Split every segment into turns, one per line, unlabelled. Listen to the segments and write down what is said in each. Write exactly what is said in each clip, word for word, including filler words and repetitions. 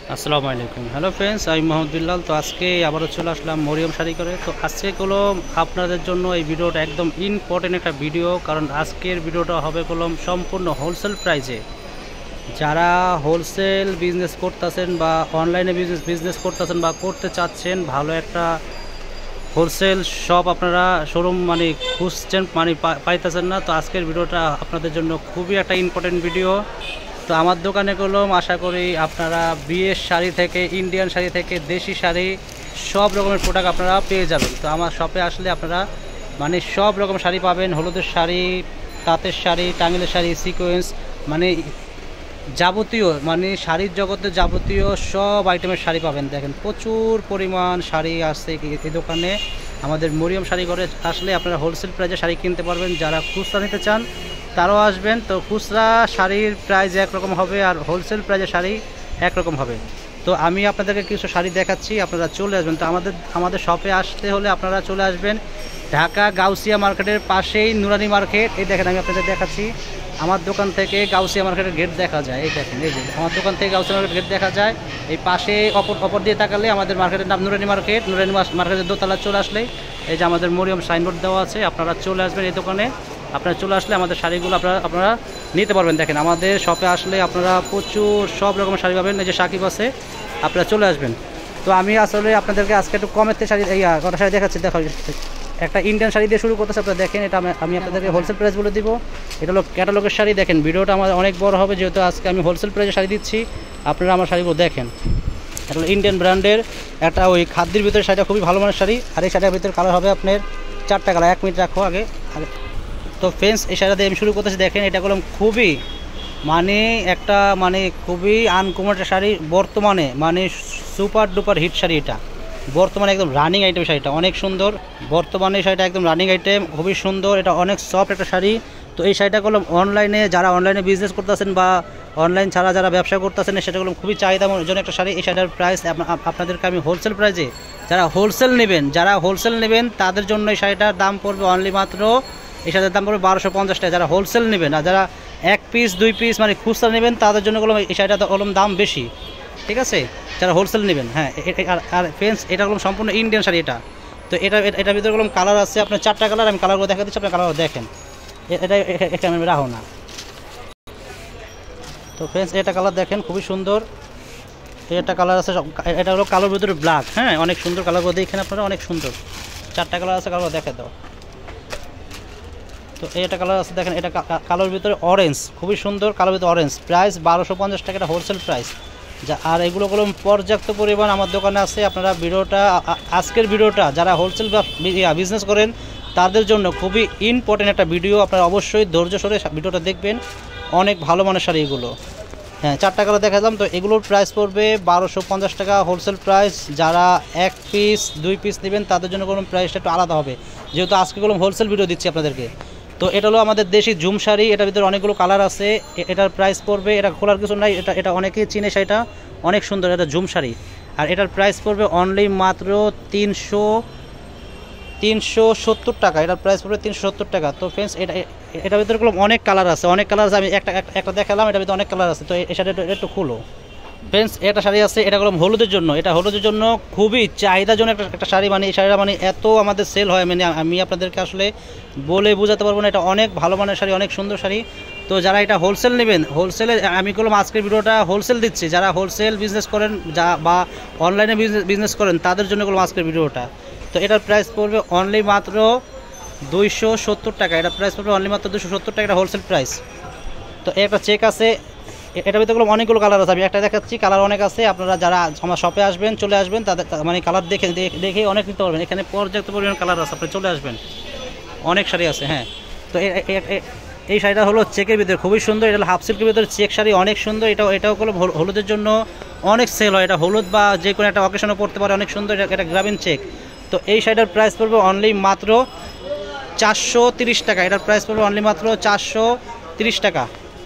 আসসালামু আলাইকুম। Hello friends, আমি মোহাম্মদ বিল্লাল। তো আজকে আবারও চলে আসলাম মরিয়ম শাড়ি করে। তো আজকে কলম আপনাদের জন্য এই ভিডিওটা একদম ইম্পর্টেন্ট একটা ভিডিও, কারণ আজকের ভিডিওটা হবে কলম সম্পূর্ণ হোলসেল প্রাইজে। যারা হোলসেল বিজনেস করতেছেন বা অনলাইনে বিজনেস বিজনেস করতেছেন বা করতে চাচ্ছেন, ভালো একটা হোলসেল শপ আপনারা শোরুম মানে খুঁজছেন, মানে পাইতেছেন না, তো আজকের ভিডিওটা আপনাদের জন্য খুবই একটা ইম্পর্টেন্ট ভিডিও। তো আমার দোকানে কলম আশা করি আপনারা বিয়ের শাড়ি থেকে ইন্ডিয়ান শাড়ি থেকে দেশি শাড়ি সব রকমের প্রোডাক্ট আপনারা পেয়ে যাবেন। তো আমার শপে আসলে আপনারা মানে সব রকম শাড়ি পাবেন, হলুদের শাড়ি, তাঁতের শাড়ি, টাঙ্গিলের শাড়ি, সিকোয়েন্স, মানে যাবতীয় মানে শাড়ির জগতে যাবতীয় সব আইটেমের শাড়ি পাবেন। দেখেন প্রচুর পরিমাণ শাড়ি আসছে এই দোকানে। আমাদের মরিয়ম শাড়ি ঘরে আসলে আপনারা হোলসেল প্রাইসে শাড়ি কিনতে পারবেন। যারা খুচরা নিতে চান তারাও আসবেন। তো খুচরা শাড়ির প্রাইস একরকম হবে আর হোলসেল প্রাইসে শাড়ি একরকম হবে। তো আমি আপনাদেরকে কিছু শাড়ি দেখাচ্ছি, আপনারা চলে আসবেন। তো আমাদের আমাদের শপে আসতে হলে আপনারা চলে আসবেন ঢাকা গাউসিয়া মার্কেটের পাশেই নুরানি মার্কেট। এই দেখেন আমি আপনাদের দেখাচ্ছি, আমার দোকান থেকে গাউসিয়া মার্কেটের গেট দেখা যায়। এই দেখেন, এই যে আমার দোকান থেকে গাউসিয়া মার্কেট গেট দেখা যায়। এই পাশে অপর অপর দিয়ে তাকালে আমাদের মার্কেটের নাম নুরানি মার্কেট। নুরানি মার্কেটের দোতলা চলে আসলেই এই যে আমাদের মরিয়ম সাইনবোর্ড দেওয়া আছে, আপনারা চলে আসবেন এই দোকানে। আপনারা চলে আসলে আমাদের শাড়িগুলো আপনারা আপনারা নিতে পারবেন। দেখেন আমাদের শপে আসলে আপনারা প্রচুর সব রকমের শাড়ি পাবেন। এই যে সাকিব আছে, আপনারা চলে আসবেন। তো আমি আসলে আপনাদেরকে আজকে একটু কমেতে শাড়ি এই কটা শাড়ি দেখাচ্ছি। দেখা একটা ইন্ডিয়ান শাড়ি দিয়ে শুরু করতেছে, আপনারা দেখেন। এটা আমি আপনাদেরকে হোলসেল প্রাইস বলে দিব। এটা হলো ক্যাটালগের শাড়ি। দেখেন ভিডিওটা আমার অনেক বড় হবে, যেহেতু আজকে আমি হোলসেল প্রাইসে শাড়ি দিচ্ছি। আপনারা আমার শাড়িগুলো দেখেন। এটা হলো ইন্ডিয়ান ব্র্যান্ডের একটা ওই খাদ্যের ভিতরে শাড়িটা, খুবই ভালো মানের শাড়ি। আর এই শাড়ির ভিতরে কালার হবে আপনার চারটা কালার। এক মিনিট রাখো আগে আগে তো ফ্রেন্ডস, এই শাড়িটা দিয়ে আমি শুরু করতেছি। দেখেন এটা করলাম খুবই মানে একটা মানে খুবই আনকমন একটা শাড়ি, বর্তমানে মানে সুপার ডুপার হিট শাড়ি। এটা বর্তমানে একদম রানিং আইটেম শাড়িটা, অনেক সুন্দর। বর্তমানে শাড়িটা একদম রানিং আইটেম, খুবই সুন্দর। এটা অনেক সফট একটা শাড়ি। তো এই শাড়িটা করলাম অনলাইনে, যারা অনলাইনে বিজনেস করতেছেন বা অনলাইন ছাড়া যারা ব্যবসা করতেছেন, সেটা করলাম খুবই চাহিদা জন্য একটা শাড়ি। এই শাড়িটার প্রাইস আপনাদেরকে আমি হোলসেল প্রাইসে, যারা হোলসেল নেবেন যারা হোলসেল নেবেন তাদের জন্য এই শাড়িটার দাম পড়বে অনলি মাত্র, এই শাড়িটার দাম পড়বে বারোশো পঞ্চাশ টাকা যারা হোলসেল নেবেন। আর যারা এক পিস দুই পিস মানে খুচরা নেবেন তাদের জন্য কলম এই শাড়িটা কলম দাম বেশি, ঠিক আছে, যারা হোলসেল নেবেন। হ্যাঁ, আর ফ্রেন্ডস এটা কলম সম্পূর্ণ ইন্ডিয়ান শাড়ি এটা। তো এটা এটার ভিতরে কলম কালার আছে আপনার চারটা কালার। আমি কালারগুলো দেখা দিচ্ছি, আপনার কালার দেখেন। এটা এটা আমি রাখো না। তো ফ্রেন্ডস এটা কালার দেখেন, খুবই সুন্দর। এটা কালার আছে, এটা হলো কালোর ভিতরে ব্ল্যাক। হ্যাঁ, অনেক সুন্দর কালারগুলো দেখেন আপনারা, অনেক সুন্দর। চারটা কালার আছে, কালার দেখে দাও। তো এটা কালার আছে দেখেন, এটা কালোর ভিতরে অরেঞ্জ, খুবই সুন্দর কালোর ভিতরে অরেঞ্জ। প্রাইস বারোশো পঞ্চাশ টাকা, এটা হোলসেল প্রাইস। যা আর এগুলো কলম পর্যাপ্ত পরিমাণ আমার দোকানে আছে। আপনারা ভিডিওটা আজকের ভিডিওটা যারা হোলসেল বিজনেস করেন তাদের জন্য খুবই ইম্পর্টেন্ট একটা ভিডিও। আপনারা অবশ্যই ধৈর্য সরে ভিডিওটা দেখবেন, অনেক ভালো মানের শাড়ি এগুলো। হ্যাঁ, চারটা কালার দেখালাম। তো এগুলোর প্রাইস পড়বে বারোশো পঞ্চাশ টাকা হোলসেল প্রাইস। যারা এক পিস দুই পিস নেবেন তাদের জন্য কোনো প্রাইসটা একটু আলাদা হবে, যেহেতু আজকে কোনো হোলসেল ভিডিও দিচ্ছি আপনাদেরকে। তো এটা হলো আমাদের দেশি ঝুম শাড়ি। এটার ভিতরে অনেকগুলো কালার আছে। এটার প্রাইস পড়বে, এটা খোলার কিছু নাই, এটা এটা অনেকেই চিনে শাড়িটা, অনেক সুন্দর। এটা ঝুম শাড়ি। আর এটার প্রাইস পড়বে অনলি মাত্র তিনশো তিনশো সত্তর টাকা। এটার প্রাইস পড়বে তিনশো সত্তর টাকা। তো ফ্রেন্ডস এটা এটার ভিতরে অনেক কালার আছে, অনেক কালার আছে। আমি একটা একটা দেখালাম, এটার ভিতরে অনেক কালার আছে। তো এই শাড়িটা একটু খুলো ফ্রেন্ডস। এটা শাড়ি আছে, এটা করলাম হলুদের জন্য। এটা হলুদের জন্য খুবই চাহিদার জন্য একটা একটা শাড়ি। মানে এই শাড়িটা মানে এত আমাদের সেল হয়, মানে আমি আপনাদেরকে আসলে বলে বোঝাতে পারবো না। এটা অনেক ভালো মানের শাড়ি, অনেক সুন্দর শাড়ি। তো যারা এটা হোলসেল নেবেন, হোলসেলে আমি করলাম আজকের ভিডিওটা হোলসেল দিচ্ছি। যারা হোলসেল বিজনেস করেন যা বা অনলাইনে বিজনেস করেন তাদের জন্য করলাম আজকের ভিডিওটা। তো এটার প্রাইস পড়বে অনলি মাত্র দুইশো সত্তর টাকা। এটার প্রাইস পড়বে অনলি মাত্র দুশো সত্তর টাকা, এটা হোলসেল প্রাইস। তো একটা চেক আছে, এটার ভিতরে অনেকগুলো কালার আছে। আমি একটা দেখাচ্ছি, কালার অনেক আছে। আপনারা যারা আমার শপে আসবেন চলে আসবেন, তাদের মানে কালার দেখে দেখে অনেক নিতে পারবেন। এখানে পর্যাপ্ত পরিমাণ কালার আছে, আপনি চলে আসবেন, অনেক শাড়ি আছে। হ্যাঁ, তো এই শাড়িটা হলো চেকের ভিতরে, খুবই সুন্দর। এটা হলো হাফ সিল্কের ভিতরে চেক শাড়ি, অনেক সুন্দর। এটাও এটাও হলো হলুদের জন্য অনেক সেল হয়। এটা হলুদ বা যে কোনো একটা অকেশনে পড়তে পারে, অনেক সুন্দর। এটা গ্রামীণ চেক। তো এই শাড়িটার প্রাইস পড়বে অনলি মাত্র চারশো তিরিশ টাকা। এটার প্রাইস পড়বে অনলি মাত্র চারশো তিরিশ টাকা।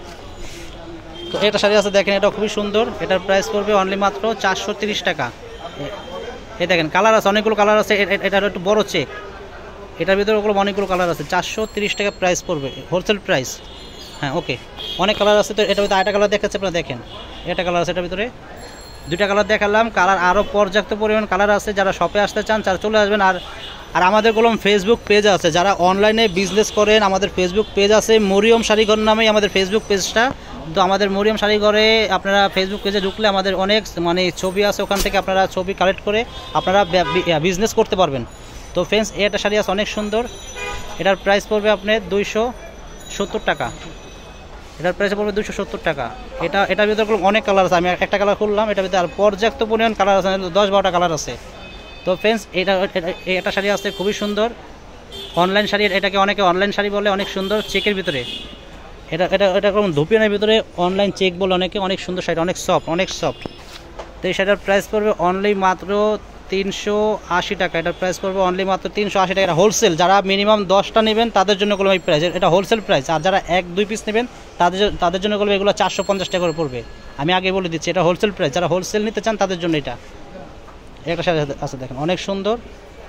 তো এটা শাড়ি আছে দেখেন, এটা খুবই সুন্দর। এটার প্রাইস পড়বে অনলি মাত্র চারশো তিরিশ টাকা। এই দেখেন কালার আছে, অনেকগুলো কালার আছে। এটার একটু বড় চেক, এটার ভিতরে ওগুলো অনেকগুলো কালার আছে। চারশো তিরিশ টাকা প্রাইস পড়বে, হোলসেল প্রাইস। হ্যাঁ, ওকে, অনেক কালার আছে। তো এটার ভিতরে আরেকটা কালার দেখাচ্ছে, আপনারা দেখেন। এটা কালার আছে এটার ভিতরে, দুইটা কালার দেখালাম, কালার আরও পর্যাপ্ত পরিমাণ কালার আছে। যারা শপে আসতে চান তারা চলে আসবেন। আর আর আমাদের কলম ফেসবুক পেজ আছে, যারা অনলাইনে বিজনেস করেন আমাদের ফেসবুক পেজ আছে, মরিয়ম শাড়িঘর নামেই আমাদের ফেসবুক পেজটা। তো আমাদের মরিয়ম শাড়িঘরে আপনারা ফেসবুক পেজে ঢুকলে আমাদের অনেক মানে ছবি আছে, ওখান থেকে আপনারা ছবি কালেক্ট করে আপনারা বিজনেস করতে পারবেন। তো ফ্রেন্ডস, এটা শাড়ি আছে অনেক সুন্দর, এটার প্রাইস পড়বে আপনার দুইশো সত্তর টাকা। এটার প্রাইস পড়বে দুশো সত্তর টাকা। এটা এটার ভিতরে অনেক কালার আছে, আমি একটা কালার খুললাম, এটার ভিতরে আর পর্যাপ্ত পরিমাণ কালার আছে, দশ বারোটা কালার আছে। তো ফ্রেন্ডস, এটা একটা শাড়ি আছে খুবই সুন্দর, অনলাইন শাড়ি, এটাকে অনেকে অনলাইন শাড়ি বলে, অনেক সুন্দর চেকের ভিতরে। এটা এটা এটা কোনো ধুপিয়ানের ভিতরে অনলাইন চেক বলে অনেকে, অনেক সুন্দর শাড়ি, অনেক সফট, অনেক সফট। তো এই শাড়িটার প্রাইস পড়বে অনলি মাত্র তিনশো আশি টাকা। এটার প্রাইস পড়বে অনলি মাত্র তিনশো আশি টাকা। এটা হোলসেল, যারা মিনিমাম দশটা নেবেন তাদের জন্য কোনো এই প্রাইস, এটা হোলসেল প্রাইস। আর যারা এক দুই পিস নেবেন তাদের তাদের জন্য করবে এগুলো চারশো পঞ্চাশ টাকা করে পড়বে। আমি আগে বলে দিচ্ছি, এটা হোলসেল প্রাইস, যারা হোলসেল নিতে চান তাদের জন্য এটা। একটা শাড়ি আছে দেখেন, অনেক সুন্দর,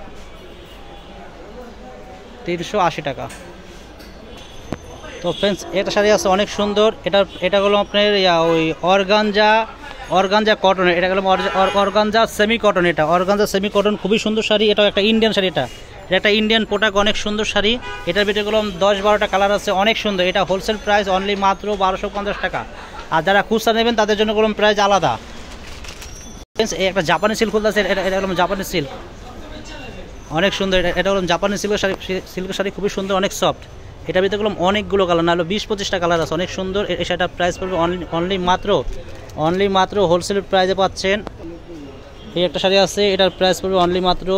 তিনশো আশি টাকা। তো ফ্রেন্ডস, একটা শাড়ি আছে অনেক সুন্দর, এটা এটা হলো আপনার ইয়া ওই অর্গানজা অর্গানজা কটন, এটা হলো অর্গানজা সেমি কটন। এটা অর্গানজা সেমি কটন, খুবই সুন্দর শাড়ি। এটাও একটা ইন্ডিয়ান শাড়ি, এটা এটা একটা ইন্ডিয়ান প্রোডাক্ট, অনেক সুন্দর শাড়ি। এটার ভিতরে গেলাম দশ বারোটা কালার আছে, অনেক সুন্দর। এটা হোলসেল প্রাইস অনলি মাত্র বারোশো পঞ্চাশ টাকা। আর যারা খুচরা নেবেন তাদের জন্য গেলাম প্রাইস আলাদা। একটা জাপানি সিল্ক খুলতেছে, এটা এটা হলো জাপানি সিল্ক, অনেক সুন্দর। এটা এটা হলো জাপানি সিল্কের শাড়ি, সিল্কের শাড়ি খুবই সুন্দর, অনেক সফট। এটার ভিতরে গেলাম অনেকগুলো কালার, না হলো বিশ পঁচিশটা কালার আছে, অনেক সুন্দর। এই শাড়িটার প্রাইস পড়বে অনলি অনলি মাত্র অনলি মাত্র হোলসেল প্রাইসে পাচ্ছেন। এই একটা শাড়ি আছে, এটার প্রাইস পড়বে অনলি মাত্র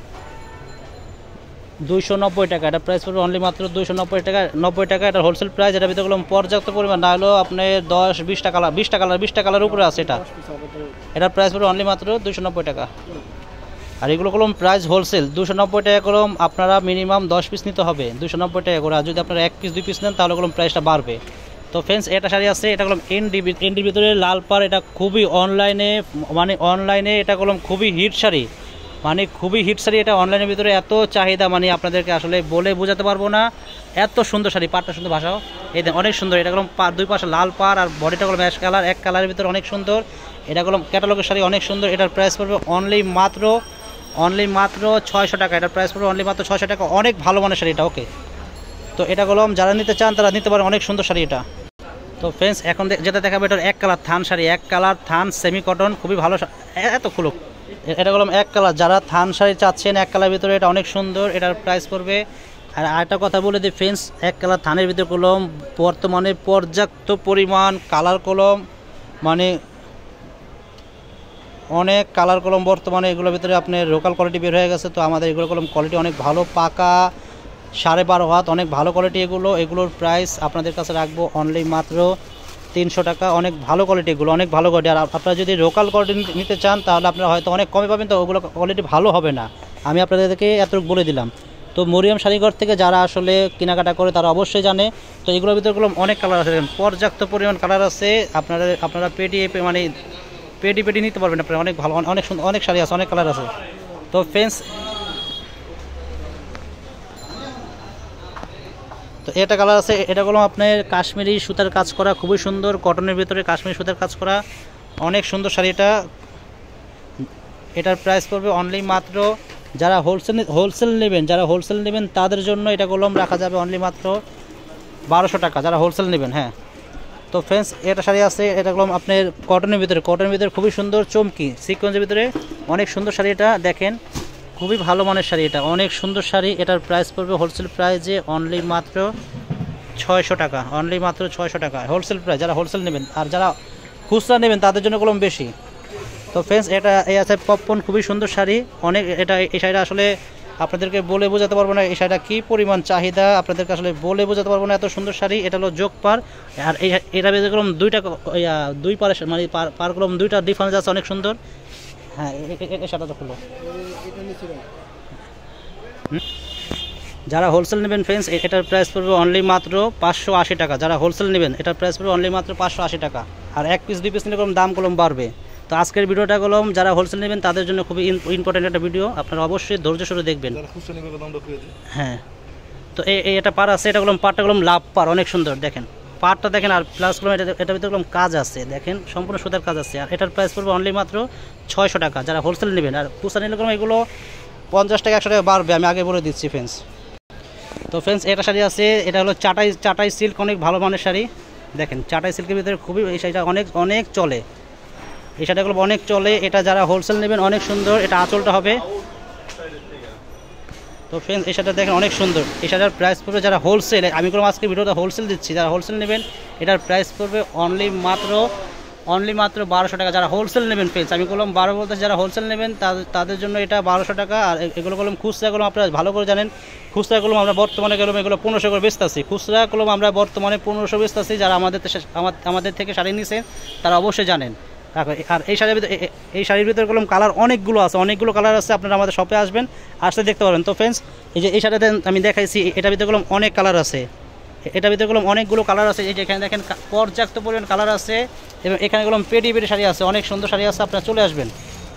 দুইশো নব্বই টাকা। এটার প্রাইস পড়বে অনলি মাত্র দুইশো নব্বই টাকা নব্বই টাকা এটার হোলসেল প্রাইস। এটার ভিতরে গেলাম পর্যাপ্ত পরিমাণ, না হলো আপনার দশ বিশটা কালার বিশটা কালার বিশটা কালার উপরে আছে। এটা এটার প্রাইস পড়বে অনলি মাত্র দুইশো নব্বই টাকা। আর এগুলো কলম প্রাইস হোলসেল দুশো নব্বই টাকা কলম, আপনারা মিনিমাম দশ পিস নিতে হবে দুশো নব্বই টাকা করে। আর যদি আপনারা এক পিস দুই পিস নেন তাহলে কলম প্রাইসটা বাড়বে। তো ফ্রেন্ডস, এটা শাড়ি আছে, এটা কলম এনডি এনডির ভিতরে লাল পাড়। এটা খুবই অনলাইনে মানে অনলাইনে এটা কলম খুবই হিট শাড়ি, মানে খুবই হিট শাড়ি। এটা অনলাইনের ভিতরে এত চাহিদা, মানে আপনাদেরকে আসলে বলে বোঝাতে পারবো না, এত সুন্দর শাড়ি। পাড়টা সুন্দর, ভাষাও এই দেখ অনেক সুন্দর। এটা কলম দুই পাশে লাল পাড়, আর বডিটা কলম অ্যাশ কালার, এক কালারের ভিতরে অনেক সুন্দর। এটা কলম ক্যাটালগের শাড়ি, অনেক সুন্দর। এটার প্রাইস পড়বে অনলি মাত্র অনলি মাত্র ছয়শো টাকা। এটার প্রাইস পড়বে অনলি মাত্র ছয়শো টাকা, অনেক ভালো মানের শাড়ি এটা। ওকে, তো এটা কলম যারা নিতে চান তারা নিতে পারেন, অনেক সুন্দর শাড়ি এটা। তো ফ্রেন্ডস, এখন যেটা দেখাবো এটার এক কালার থান শাড়ি, এক কালার থান সেমি কটন, খুবই ভালো। এত খুলুক, এটা কলম এক কালার, যারা থান শাড়ি চাচ্ছেন এক কালার ভিতরে, এটা অনেক সুন্দর। এটার প্রাইস পড়বে, আর আরেকটা কথা বলে দিই ফ্রেন্ডস, এক কালার থানের ভিতরে কলম বর্তমানে পর্যাপ্ত পরিমাণ কালার কলম, মানে অনেক কালার কলম বর্তমানে এগুলোর ভিতরে আপনার লোকাল কোয়ালিটি বের হয়ে গেছে। তো আমাদের এগুলো কলম কোয়ালিটি অনেক ভালো, পাকা সাড়ে বারো হাত, অনেক ভালো কোয়ালিটি এগুলো। এগুলোর প্রাইস আপনাদের কাছে রাখবো অনলি মাত্র তিনশো টাকা। অনেক ভালো কোয়ালিটি এগুলো, অনেক ভালো কোয়ালিটি। আর আপনারা যদি লোকাল কোয়ালিটি নিতে চান তাহলে আপনারা হয়তো অনেক কমে পাবেন, তো ওগুলো কোয়ালিটি ভালো হবে না, আমি আপনাদেরকে এতটুকু বলে দিলাম। তো মরিয়ম শাড়িঘর থেকে যারা আসলে কেনাকাটা করে তারা অবশ্যই জানে। তো এগুলোর ভিতরে কলম অনেক কালার আছে, পর্যাপ্ত পরিমাণ কালার আছে। আপনারা আপনারা পেটি মানে পেটি পেটি নিতে পারবেন আপনারা, অনেক ভালো, অনেক সুন্দর, অনেক শাড়ি আছে, অনেক কালার আছে। তো ফ্রেন্ডস, তো এটা কালার আছে, এটা হলো আপনার কাশ্মীরি সুতার কাজ করা, খুবই সুন্দর, কটনের ভিতরে কাশ্মীরি সুতার কাজ করা, অনেক সুন্দর শাড়িটা। এটার প্রাইস পড়বে অনলি মাত্র, যারা হোলসেল হোলসেল নেবেন যারা হোলসেল নেবেন তাদের জন্য এটা কলম রাখা যাবে অনলি মাত্র বারোশো টাকা, যারা হোলসেল নেবেন। হ্যাঁ, তো ফ্রেন্ডস, এটা শাড়ি আছে, এটা কলম আপনার কটনের ভিতরে, কটনের ভিতরে খুবই সুন্দর, চমকি সিকোয়েন্সের ভিতরে, অনেক সুন্দর শাড়ি এটা। দেখেন খুবই ভালো মানের শাড়ি এটা, অনেক সুন্দর শাড়ি। এটার প্রাইস পড়বে হোলসেল প্রাইসে অনলি মাত্র ছয়শো টাকা, অনলি মাত্র ছয়শো টাকা হোলসেল প্রাইস, যারা হোলসেল নেবেন। আর যারা খুচরা নেবেন তাদের জন্য কলম বেশি। তো ফ্রেন্ডস, এটা এই আছে পপকর্ন, খুবই সুন্দর শাড়ি, অনেক। এটা এই শাড়িটা আসলে আপনাদেরকে বলে বোঝাতে পারবো না, এই শাড়িটা কী পরিমাণ চাহিদা আপনাদেরকে আসলে বলে বোঝাতে পারবো না, এত সুন্দর শাড়ি। এটা হলো যোগ পার, আর এই এটা বেজে কলম দুইটা দুই পার মানে পার কলম দুইটা ডিফারেন্স আছে, অনেক সুন্দর। হ্যাঁ, এই শাড়িটা হলো যারা হোলসেল নেবেন ফ্রেন্ডস, এটার প্রাইস পড়বে অনলি মাত্র পাঁচশো আশি টাকা। যারা হোলসেল নেবেন এটার প্রাইস পড়বে অনলি মাত্র পাঁচশো আশি টাকা। আর এক পিস দুই পিস নিলে কলম দাম কলম বাড়বে। তো আজকের ভিডিওটা কলম যারা হোলসেল নেবেন তাদের জন্য খুবই ইম্পর্টেন্ট একটা ভিডিও, আপনারা অবশ্যই ধৈর্য সরে দেখবেন। হ্যাঁ, তো এই এটা পার আছে, এটা কলম পারটা কলম লাভ পার, অনেক সুন্দর। দেখেন পাটটা দেখেন, আর প্লাস করলাম এটা এটার ভিতরে করলাম কাজ আছে, দেখেন সম্পূর্ণ সুতার কাজ আছে। আর এটার প্রাইস পড়বে অনলি মাত্র ছয়শো টাকা যারা হোলসেল নেবেন। আর খুচরা নিলে করলাম এগুলো পঞ্চাশ টাকা একশো টাকা বাড়বে, আমি আগে বলে দিচ্ছি ফ্রেন্ডস। তো ফ্রেন্ডস এটা শাড়ি আছে, এটা হলো চাটাই চাটাই সিল্ক, অনেক ভালো মানের শাড়ি। দেখেন চাটাই সিল্কের ভিতরে খুবই, এই শাড়িটা অনেক অনেক চলে, এই শাড়িগুলো অনেক চলে। এটা যারা হোলসেল নেবেন অনেক সুন্দর, এটা আঁচলটা হবে। তো ফ্রেন্ডস এই শাড়িটা দেখেন অনেক সুন্দর, এই শাড়িটার প্রাইস পড়বে যারা হোলসেল, আমি কোনো আজকে ভিডিওটা হোলসেল দিচ্ছি, যারা হোলসেল নেবেন এটার প্রাইস পড়বে অনলি মাত্র অনলি মাত্র বারোশো টাকা যারা হোলসেল নেবেন ফ্রেন্ডস। আমি বললাম বারো বলতে যারা হোলসেল নেবেন তাদের জন্য এটা বারোশো টাকা। আর এগুলো কলম খুচরা কলম আপনারা ভালো করে জানেন, খুচরা কলম আমরা বর্তমানে গেলাম এগুলো পনেরোশো করে বেচতেছি, খুচরা কলম আমরা বর্তমানে পনেরোশো বেচতেছি। যারা আমাদের আমাদের থেকে শাড়ি নিছেন তারা অবশ্যই জানেন। আর এই শাড়ির ভিতরে এই শাড়ির ভিতরে কলম কালার অনেকগুলো আছে, অনেকগুলো কালার আছে, আপনারা আমাদের শপে আসবেন, আসতে দেখতে পারবেন। তো ফ্রেন্ডস এই যে এই শাড়িতে আমি দেখাইছি, এটার ভিতরে কলম অনেক কালার আছে, এটার ভিতরে কলম অনেকগুলো কালার আছে। এই যে এখানে দেখেন পর্যাপ্ত পরিমাণ কালার আছে, এবং এখানে কলম পেটি পেটি শাড়ি আছে, অনেক সুন্দর শাড়ি আছে, আপনারা চলে আসবেন।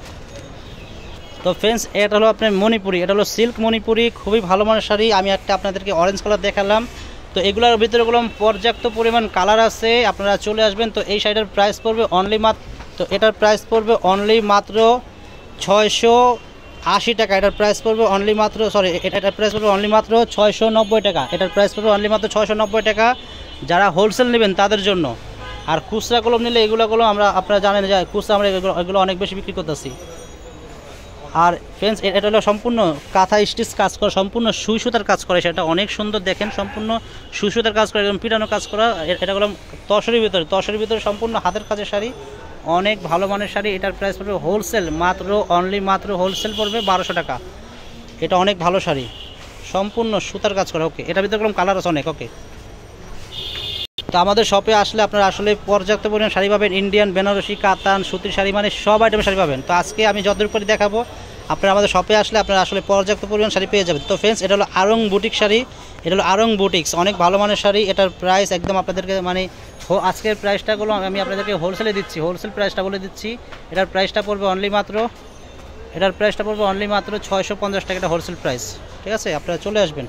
তো ফ্রেন্ডস এটা হলো আপনার মণিপুরি, এটা হলো সিল্ক মণিপুরি, খুবই ভালো মানের শাড়ি। আমি একটা আপনাদেরকে অরেঞ্জ কালার দেখালাম। তো এগুলোর ভিতরে কলম পর্যাপ্ত পরিমাণ কালার আছে, আপনারা চলে আসবেন। তো এই শাড়িটার প্রাইস পড়বে অনলি মাত্র, তো এটার প্রাইস পড়বে অনলি মাত্র ছয়শো আশি টাকা। এটার প্রাইস পড়বে অনলি মাত্র সরি এটার প্রাইস পড়বে অনলি মাত্র ছয়শো নব্বই টাকা। এটার প্রাইস পড়বে অনলি মাত্র ছয়শো নব্বই টাকা যারা হোলসেল নেবেন তাদের জন্য। আর খুচরা কলম নিলে এগুলো কলম আমরা আপনারা জানেন যে খুচরা আমরা এগুলো এগুলো অনেক বেশি বিক্রি করতেছি। আর ফ্রেন্ডস এটা হলো সম্পূর্ণ কাঁথা স্টিচ কাজ করা, সম্পূর্ণ সুই সুতার কাজ করে, সেটা অনেক সুন্দর দেখেন, সম্পূর্ণ সুই সুতার কাজ করা, একদম পিটানো কাজ করা। এটা হলো তসরের ভিতরে, তসরের ভিতরে সম্পূর্ণ হাতের কাজের শাড়ি, অনেক ভালো মানের শাড়ি। এটার প্রাইস পড়বে হোলসেল মাত্র অনলি মাত্র হোলসেল পড়বে বারোশো টাকা। এটা অনেক ভালো শাড়ি, সম্পূর্ণ সুতার কাজ করা। ওকে, এটার ভিতরে কোনো কালার আছে অনেক। ওকে, তো আমাদের শপে আসলে আপনারা আসলে পর্যাপ্ত পরিমাণ শাড়ি পাবেন, ইন্ডিয়ান, বেনারসি, কাতান, সুতির শাড়ি, মানে সব আইটেমের শাড়ি পাবেন। তো আজকে আমি যতদূর করে দেখাবো, আপনারা আমাদের শপে আসলে আপনারা আসলে পর্যাপ্ত পরিমাণ শাড়ি পেয়ে যাবেন। তো ফ্রেন্ডস এটা হলো আরং বুটিক শাড়ি, এটা হলো আরং বুটিক্স, অনেক ভালো মানের শাড়ি। এটার প্রাইস একদম আপনাদেরকে মানে আজকের প্রাইসটাগুলো আমি আপনাদেরকে হোলসেলে দিচ্ছি, হোলসেল প্রাইসটা বলে দিচ্ছি। এটার প্রাইসটা পড়বে অনলি মাত্র এটার প্রাইসটা পড়বে অনলি মাত্র ছয়শো পঞ্চাশ টাকা, এটা হোলসেল প্রাইস। ঠিক আছে, আপনারা চলে আসবেন।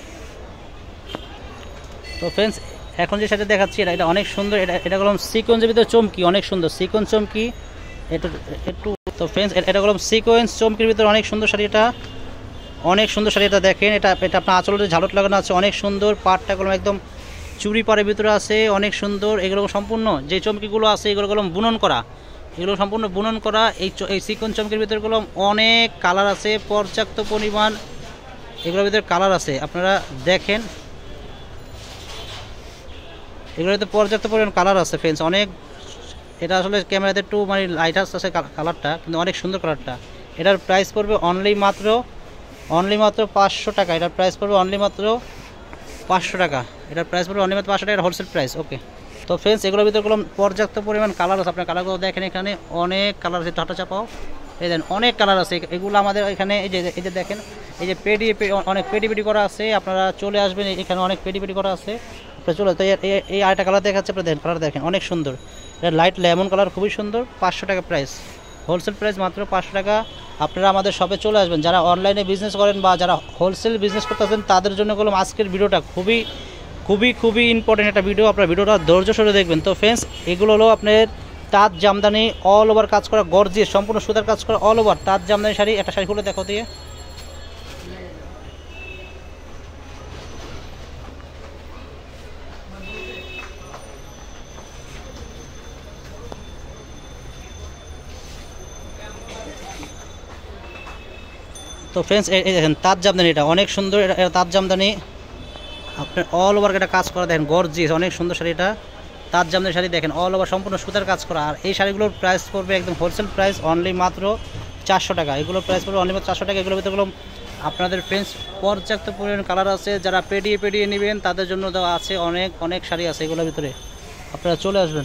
তো ফ্রেন্ডস এখন যে শাড়িটা দেখাচ্ছি এটা এটা অনেক সুন্দর, এটা এটা কলম সিকোয়েন্সের ভিতরে চমকি, অনেক সুন্দর সিকোয়েন্স চমকি এটা একটু। তো ফ্রেন্ডস এটা কলম সিকোয়েন্স চমকির ভিতরে অনেক সুন্দর শাড়ি, এটা অনেক সুন্দর শাড়ি। এটা দেখেন, এটা এটা আপনার আঁচলের ঝালট লাগানো আছে, অনেক সুন্দর। পাটটা কলম একদম চুড়ি পাড়ের ভিতরে আছে, অনেক সুন্দর। এগুলো সম্পূর্ণ যে চমকিগুলো আছে এগুলো কলম বুনন করা, এগুলো সম্পূর্ণ বুনন করা। এই এই সিকোয়েন্স চমকির ভিতরে কলম অনেক কালার আছে, পর্যাপ্ত পরিমাণ এগুলোর ভিতরে কালার আছে, আপনারা দেখেন এগুলোতে পর্যাপ্ত পরিমাণ কালার আছে ফ্রেন্ডস। অনেক এটা আসলে ক্যামেরাতে একটু মানে লাইট আসছে কালারটা, কিন্তু অনেক সুন্দর কালারটা। এটার প্রাইস পড়বে অনলি মাত্র অনলি মাত্র পাঁচশো টাকা। এটার প্রাইস পড়বে অনলি মাত্র পাঁচশো টাকা। এটার প্রাইস পড়বে অনলি মাত্র পাঁচশো টাকা, হোলসেল প্রাইস। ওকে, তো ফ্রেন্ডস এগুলোর ভিতরে কোনো পর্যাপ্ত পরিমাণ কালার আছে, আপনার কালারগুলো দেখেন, এখানে অনেক কালার আছে, হাঁটা চাপাও এই দেন অনেক কালার আছে। এগুলো আমাদের এখানে এই যে এই যে দেখেন, এই যে পেডি অনেক পেডি পেডি করা আছে, আপনারা চলে আসবেন, এখানে অনেক পেডি পেডি করা আছে, আপনারা চলে। তো এই আরেকটা কালার দেখাচ্ছে, আপনারা দেখেন কালার দেখেন অনেক সুন্দর, এটা লাইট লেমন কালার, খুবই সুন্দর। পাঁচশো টাকা প্রাইস, হোলসেল প্রাইস মাত্র পাঁচশো টাকা। আপনারা আমাদের শপে চলে আসবেন, যারা অনলাইনে বিজনেস করেন বা যারা হোলসেল বিজনেস করতেছেন তাদের জন্য বললাম আজকের ভিডিওটা খুবই খুবই খুবই ইম্পর্টেন্ট একটা ভিডিও, আপনার ভিডিওটা ধৈর্য সরে দেখবেন। তো ফ্রেন্ডস এগুলো হলো আপনার তাঁত জামদানি, অল ওভার কাজ করা, গর্জিয়াস, সম্পূর্ণ সুতার কাজ করা, অল ওভার তাঁত জামদানি শাড়ি। একটা শাড়ি খুলে দেখো দিয়ে, তো ফ্রেন্ডস এই দেখেন তাঁত জামদানি, এটা অনেক সুন্দর, এটা তাঁত জামদানি, আপনার অল ওভার এটা কাজ করা, দেখেন গর্জিয়াস, অনেক সুন্দর শাড়ি। এটা তাঁত জামদানি শাড়ি, দেখেন অল ওভার সম্পূর্ণ সুতার কাজ করা। আর এই শাড়িগুলোর প্রাইস পড়বে একদম হোলসেল প্রাইস অনলি মাত্র চারশো টাকা। এগুলোর প্রাইস পড়বে অনলি মাত্র চারশো টাকা। এগুলোর ভিতরে আপনাদের ফ্রেন্ডস পর্যাপ্ত পরিমাণ কালার আছে, যারা পেডিয়ে পেডিয়ে নেবেন তাদের জন্য দেওয়া আছে, অনেক অনেক শাড়ি আছে এগুলোর ভিতরে, আপনারা চলে আসবেন।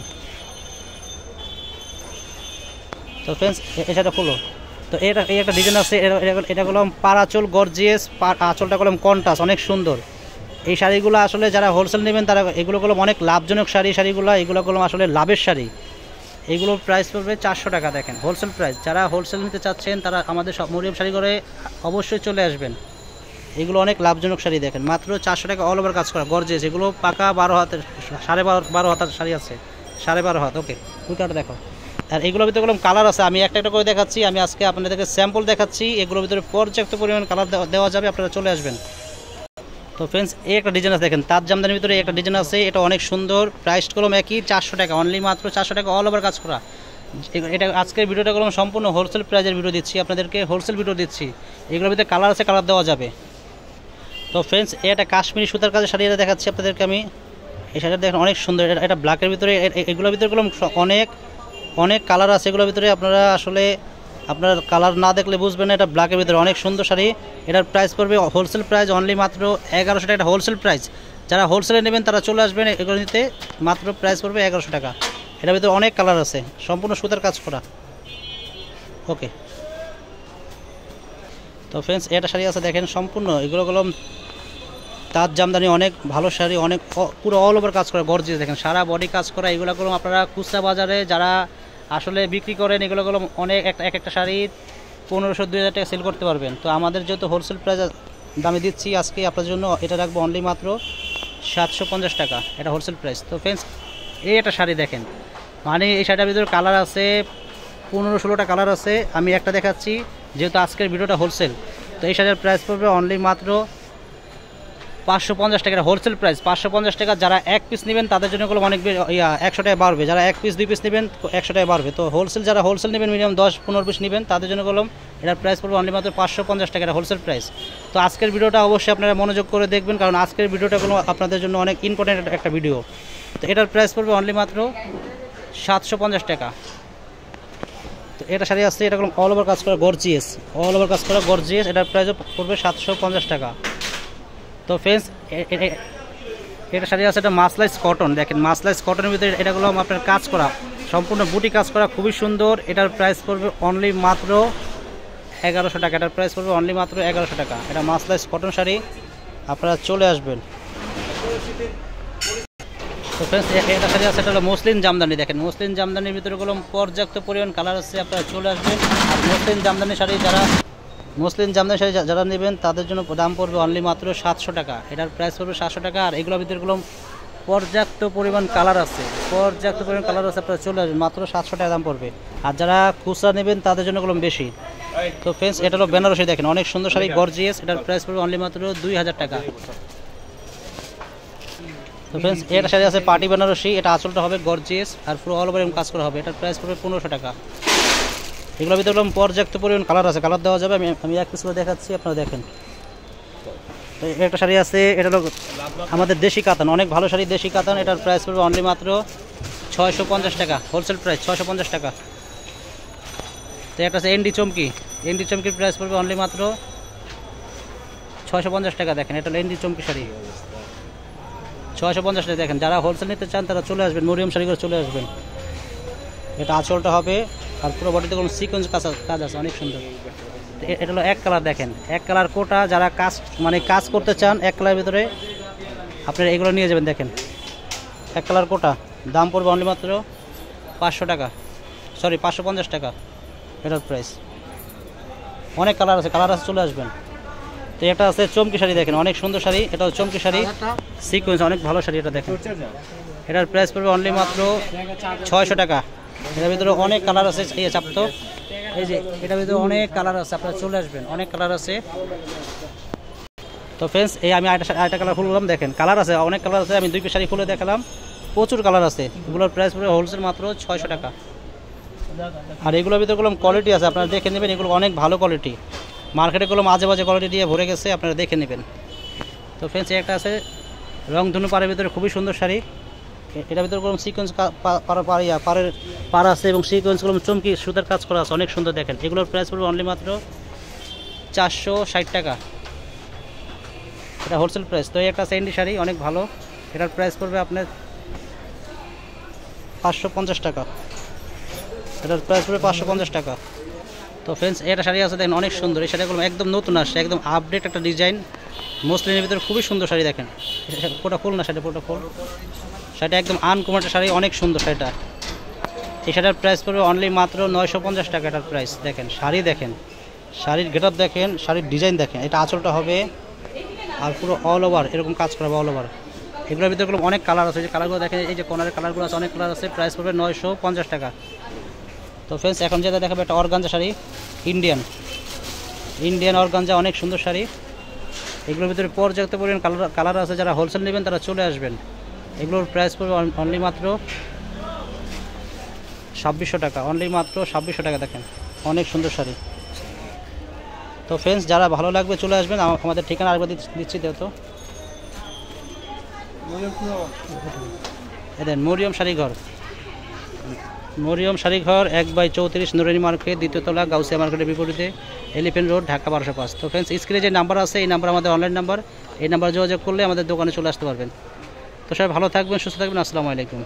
তো ফ্রেন্ডস এই শাড়িটা খুলো, তো এটা এই একটা ডিজাইন আছে, এটা করলাম পারাচল গর্জিয়াস, আঁচলটা করলাম কন্ট্রাস্ট, অনেক সুন্দর। এই শাড়িগুলো আসলে যারা হোলসেল নেবেন তারা এগুলো করলাম অনেক লাভজনক শাড়ি, শাড়িগুলো এগুলো করলাম আসলে লাভের শাড়ি। এগুলোর প্রাইস পড়বে চারশো টাকা, দেখেন হোলসেল প্রাইস। যারা হোলসেল নিতে চাচ্ছেন তারা আমাদের সব মরিয়ম শাড়ি করে অবশ্যই চলে আসবেন। এগুলো অনেক লাভজনক শাড়ি দেখেন, মাত্র চারশো টাকা অল ওভার কাজ করা গর্জিয়াস। এগুলো পাকা বারো হাতের সাড়ে বারো বারো হাতের শাড়ি আছে, সাড়ে বারো হাত। ওকে দুইটা দেখো। আর এগুলোর ভিতরে কোনো কালার আছে, আমি একটা একটা করে দেখাচ্ছি। আমি আজকে আপনাদেরকে স্যাম্পল দেখাচ্ছি, এগুলোর ভিতরে পর্যাপ্ত পরিমাণ কালার দেওয়া যাবে, আপনারা চলে আসবেন। তো ফ্রেন্ডস এই একটা ডিজাইন আছে দেখেন, তাজ জামদানির ভিতরে একটা ডিজাইন আছে, এটা অনেক সুন্দর। প্রাইস কলম একই চারশো টাকা, অনলি মাত্র চারশো টাকা অল ওভার কাজ করা। এটা আজকের ভিডিওটা কলম সম্পূর্ণ হোলসেল প্রাইজের ভিডিও দিচ্ছি আপনাদেরকে, হোলসেল ভিডিও দিচ্ছি। এগুলোর ভিতরে কালার আছে, কালার দেওয়া যাবে। তো ফ্রেন্ডস এটা কাশ্মীরি সুতার কাজের শাড়ি এটা দেখাচ্ছি আপনাদেরকে আমি। এই শাড়িটা দেখেন অনেক সুন্দর, এটা এটা ব্ল্যাকের ভিতরে। এগুলোর ভিতরে কলম অনেক অনেক কালার আছে এগুলোর ভিতরে, আপনারা আসলে আপনার কালার না দেখলে বুঝবেন না। এটা ব্ল্যাকের ভিতরে অনেক সুন্দর শাড়ি। এটার প্রাইস পড়বে হোলসেল প্রাইস অনলি মাত্র এগারোশো টাকা, এটা হোলসেল প্রাইস। যারা হোলসেলে নেবেন তারা চলে আসবেন এগুলো নিতে, মাত্র প্রাইস পড়বে এগারোশো টাকা। এটার ভিতরে অনেক কালার আছে, সম্পূর্ণ সুতার কাজ করা। ওকে তো ফ্রেন্ডস এটা শাড়ি আছে দেখেন সম্পূর্ণ, এগুলো কলম তাজ জামদানি, অনেক ভালো শাড়ি, অনেক পুরো অল ওভার কাজ করা গর্জিয়াস দেখেন, সারা বডি কাজ করা। এগুলো কলম আপনারা খুচরা বাজারে যারা আসলে বিক্রি করেন এগুলো কলম অনেক এক একটা শাড়ি পনেরোশো দুই হাজার টাকা সেল করতে পারবেন। তো আমাদের যেহেতু হোলসেল প্রাইস দামে দিচ্ছি আজকে আপনার জন্য, এটা রাখবো অনলি মাত্র সাতশো পঞ্চাশ টাকা, এটা হোলসেল প্রাইস। তো ফ্রেন্ডস এই একটা শাড়ি দেখেন, মানে এই শাড়িটার ভিতরে কালার আছে পনেরো ষোলোটা কালার আছে, আমি একটা দেখাচ্ছি যেহেতু আজকের ভিডিওটা হোলসেল। তো এই শাড়ির প্রাইস পড়বে অনলি মাত্র পাঁচশো পঞ্চাশ টাকা, হোলসেল প্রাইস পাঁচশো পঞ্চাশ টাকা। যারা এক পিস নেবেন তাদের জন্য কোনো অনেক ইয়া একশো টাকা বাড়বে, যারা এক পিস দুই পিস নেবেন একশো টাকা বাড়বে। তো হোলসেল যারা হোলসেল নেবেন মিনিমাম দশ পনেরো পিস নেবেন তাদের জন্য কলম এটার প্রাইস পড়বে অনলি মাত্র পাঁচশো পঞ্চাশ টাকা, এটা হোলসেল প্রাইস। তো আজকের ভিডিওটা অবশ্যই আপনারা মনোযোগ করে দেখবেন, কারণ আজকের ভিডিওটা কোনো আপনাদের জন্য অনেক ইম্পর্টেন্ট একটা ভিডিও। তো এটার প্রাইস পড়বে অনলি মাত্র সাতশো পঞ্চাশ টাকা। তো এটা শাড়ি আসছে, এটা কোনো অল ওভার কাজ করা গর্জিয়াস, অল ওভার কাজ করা গর্জিয়াস, এটার প্রাইস পড়বে সাতশো পঞ্চাশ টাকা। তো ফ্রেন্ডস এটা শাড়ি আছে, এটা মাসলাইস কটন দেখেন, মাসলাইস কটনের ভিতরে এটাগুলো আপনার কাজ করা সম্পূর্ণ বুটি কাজ করা, খুবই সুন্দর। এটার প্রাইস পড়বে অনলি মাত্র এগারোশো টাকা, এটার প্রাইস পড়বে অনলি মাত্র এগারোশো টাকা। এটা মাসলাইস কটন শাড়ি, আপনারা চলে আসবেন। তো ফ্রেন্ডস এটা শাড়ি আছে, এটা হলো মসলিন জামদানি দেখেন, মসলিন জামদানির ভিতরে গুলো পর্যাপ্ত পরিমাণ কালার আছে, আপনারা চলে আসবেন। আর মসলিন জামদানি শাড়ি যারা মুসলিম জামদানি শাড়ি যারা নেবেন তাদের জন্য দাম পড়বে অনলি মাত্র সাতশো টাকা, এটার প্রাইস পড়বে সাতশো টাকা। আর এগুলোর ভিতরগুলো পর্যাপ্ত পরিমাণ কালার আছে, পর্যাপ্ত পরিমাণ কালার আছে, আপনারা চলে আসবেন, মাত্র সাতশো টাকা দাম পড়বে। আর যারা খুচরা নেবেন তাদের জন্য কলম বেশি। তো ফ্রেন্ডস এটা হলো বেনারসি দেখেন, অনেক সুন্দর শাড়ি গর্জিয়াস, এটার প্রাইস পড়বে অনলি মাত্র দুই হাজার টাকা। তো ফ্রেন্ডস এটা শাড়ি আছে পার্টি বেনারসি, এটা আঁচলটা হবে গর্জিয়াস আর পুরো অল ওভার কাজ করা হবে, এটার প্রাইস পড়বে পনেরোশো টাকা। এগুলোর ভিতরে পর্যাপ্ত পরিমাণ কালার আছে, কালার দেওয়া যাবে। আমি আমি এক পিস করে দেখাচ্ছি, আপনারা দেখেন। তো একটা শাড়ি আছে, এটা হলো আমাদের দেশি কাতান, অনেক ভালো শাড়ি দেশি কাতান, এটার প্রাইস পড়বে অনলি মাত্র ছয়শো পঞ্চাশ টাকা, হোলসেল প্রাইস ছয়শো পঞ্চাশ টাকা। তো একটা আছে এনডি চমকি, এনডি চমকির প্রাইস পড়বে অনলি মাত্র ছয়শো পঞ্চাশ টাকা দেখেন, এটা হলো এনডি চমকি শাড়ি ছয়শো পঞ্চাশ টাকা দেখেন। যারা হোলসেল নিতে চান তারা চলে আসবেন, মরিয়ম শাড়ি করে চলে আসবেন। এটা আঁচলটা হবে আর পুরো বডিতে কোনো সিকোয়েন্স কাজ কাজ আছে, অনেক সুন্দর। এটা হলো এক কালার দেখেন, এক কালার কোটা, যারা কাজ মানে কাজ করতে চান এক কালারের ভিতরে আপনারা এগুলো নিয়ে যাবেন দেখেন, এক কালার কোটা, দাম পড়বে অনলি মাত্র পাঁচশো টাকা, সরি পাঁচশো পঞ্চাশ টাকা এটার প্রাইস। অনেক কালার আছে, কালার আছে, চলে আসবেন। তো এটা আছে চমকি শাড়ি দেখেন, অনেক সুন্দর শাড়ি, এটা চমকি শাড়ি সিকোয়েন্স, অনেক ভালো শাড়ি, এটা দেখেন। এটার প্রাইস পড়বে অনলি মাত্র ছয়শো টাকা। এটার ভিতরে অনেক কালার আছে, এই চাপতো এই যে এটার ভিতরে অনেক কালার আছে, আপনারা চলে আসবেন, অনেক কালার আছে। তো ফ্রেন্ডস এই আমি আরেকটা আরেকটা কালার খুললাম দেখেন, কালার আছে, অনেক কালার আছে, আমি দুই পিস শাড়ি খুলে দেখালাম, প্রচুর কালার আছে। এগুলোর প্রাইস পড়বে হোলসেল মাত্র ছয়শো টাকা। আর এগুলোর ভিতরে কোনো কোয়ালিটি আছে, আপনারা দেখে নেবেন, এগুলো অনেক ভালো কোয়ালিটি, মার্কেটে কোনো মাঝে মাঝে কোয়ালিটি দিয়ে ভরে গেছে, আপনারা দেখে নেবেন। তো ফ্রেন্ডস একটা আছে রংধনু পাড়ের ভিতরে খুবই সুন্দর শাড়ি, এটার ভিতরে কোনো সিকোয়েন্স পাড়িয়া পাড়ের পাড় আছে এবং সিকোয়েন্সগুলো চমকি সুতার কাজ করা আছে, অনেক সুন্দর দেখেন। এগুলোর প্রাইস পড়বে অনলি মাত্র চারশো ষাট টাকা, এটা হোলসেল প্রাইস। তো এই একটা সেন্ডি শাড়ি অনেক ভালো, এটার প্রাইস পড়বে আপনার পাঁচশো পঞ্চাশ টাকা, এটার প্রাইস পড়বে পাঁচশো পঞ্চাশ টাকা। তো ফ্রেন্ডস এটা শাড়ি আছে দেখেন, অনেক সুন্দর, এই শাড়িগুলো একদম নতুন আসছে, একদম আপডেট একটা ডিজাইন, মসলিনের ভিতরে খুবই সুন্দর শাড়ি দেখেন। পুরোটা ফুল না, শাড়ি পুরোটা ফুল, শাড়িটা একদম আনকমন একটা শাড়ি, অনেক সুন্দর শাড়িটা। এই শাড়ির প্রাইস পড়বে অনলি মাত্র নয়শো পঞ্চাশ টাকা, এটার প্রাইস দেখেন। শাড়ি দেখেন, শাড়ির গেটআপ দেখেন, শাড়ির ডিজাইন দেখেন, এটা আঁচলটা হবে আর পুরো অল ওভার এরকম কাজ করাবো, অল ওভার। এগুলোর ভিতরে অনেক কালার আছে, যে কালারগুলো দেখেন, এই যে কর্নারের কালারগুলো আছে, অনেক কালার আছে। প্রাইস পড়বে নয়শো পঞ্চাশ টাকা। তো ফ্রেন্ডস এখন যেটা দেখাবে একটা organza sari, Indian Indian organza, অনেক সুন্দর শাড়ি। এগুলোর ভিতরে পর্যাপ্ত পরিমাণ কালার কালার আছে। যারা হোলসেল নেবেন তারা চলে আসবেন। এগুলোর প্রাইস পড়বে অনলি মাত্র ছাব্বিশশো টাকা, অনলি মাত্র ছাব্বিশশো টাকা। দেখেন অনেক সুন্দর শাড়ি। তো ফ্রেন্ডস যারা ভালো লাগবে চলে আসবেন। আমাদের ঠিকানা আরেকবার দিচ্ছি, যেহেতু এদের মরিয়ম শাড়িঘর, মরিয়ম শাড়িঘর এক বাই চৌত্রিশ, নুরানি মার্কেট, দ্বিতীয় তলা, গাউসিয়া মার্কেটের বিপরীতে, এলিফেন্ট রোড, ঢাকা বারোশো পাঁচ। তো ফ্রেন্ডস স্ক্রিনে যে নাম্বার আছে এই নাম্বার আমাদের অনলাইন নাম্বার। এই নাম্বার যোগাযোগ করলে আমাদের দোকানে চলে আসতে পারবেন। তো সবাই ভালো থাকবেন, সুস্থ থাকবেন। আসসালামু আলাইকুম।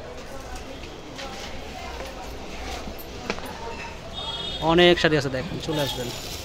অনেক শাড়ি আছে, দেখেন চলে আসবেন।